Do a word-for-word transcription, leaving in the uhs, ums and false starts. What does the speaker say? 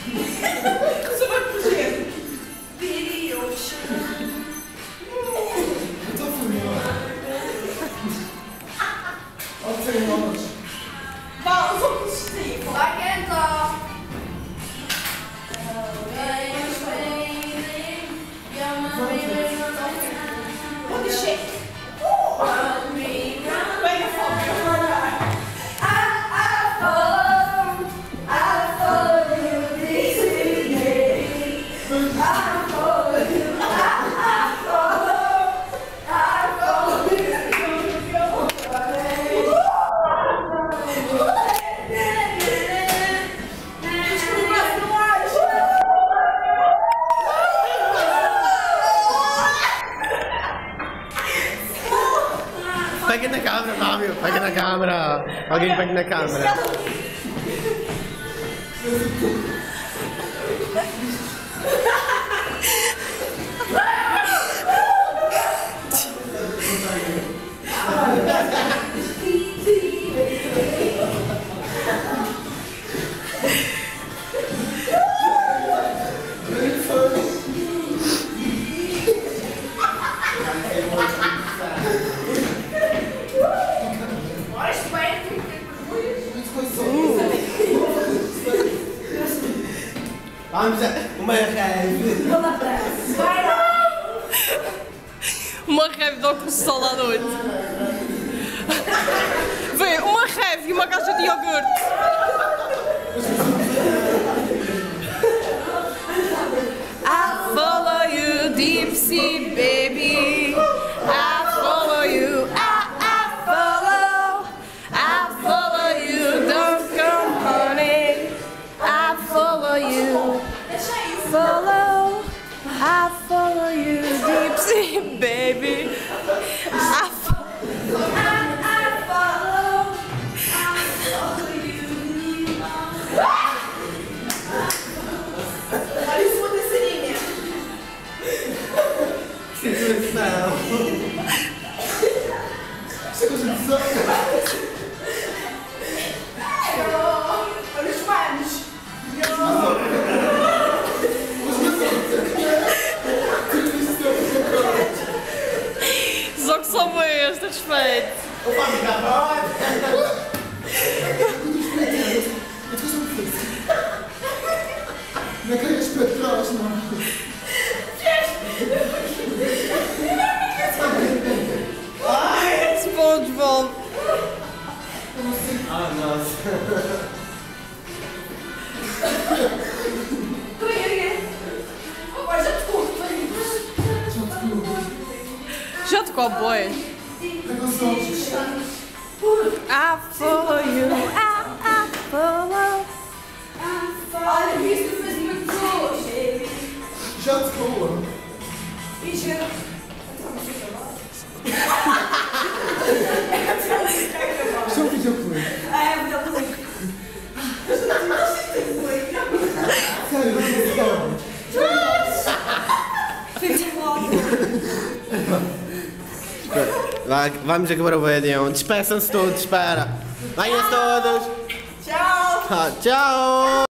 Você vai fugir. Eu tô fumando. Olha o seu nome. Vai, só com o vai cantar. Pode shake. Pega fogo. Pega na câmera, Fábio, pega na câmera. Alguém pega na câmera. Vamos a uma rave. Uma rave de óculos de sol à noite. Vê, uma rave e uma caixa de iogurte. I follow you, deep sea baby. I follow you, I, I follow. I follow you, don't come honey. I follow you, follow. I follow you, deep sea baby. I follow. I, I follow. I follow you. Olha isso, uma dançarina. Situação. Situação. Olha os manos. Só que só foi este, respeito. Opa, me dá Não queres para trás, não. SpongeBob. Ah, nossa. Já tocou boi? I follow you, I, I follow. Olha, isso fez muito gosto. Já te colou. E chega. Isto é um videoclipe. É, um videoclipe. Sério, não se Vai, vamos acabar o vídeo. Despeçam-se todos, espera. Venham todos. Tchau. Ah, tchau.